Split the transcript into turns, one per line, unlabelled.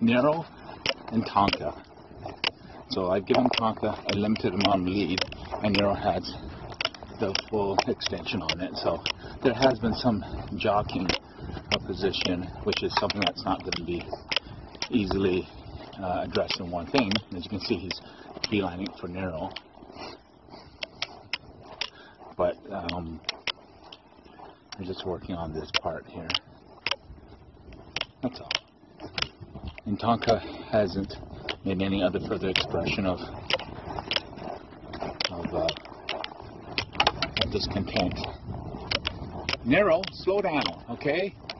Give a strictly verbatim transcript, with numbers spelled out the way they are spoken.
Nero and Tonka. So I've given Tonka a limited amount of lead, and Nero has the full extension on it. So there has been some jockeying of position, which is something that's not going to be easily uh, addressed in one thing. As you can see, he's beelining for Nero. But um, I'm just working on this part here. That's all. And Tonka hasn't made any other further expression of of, uh, of discontent. Nero, slow down, okay?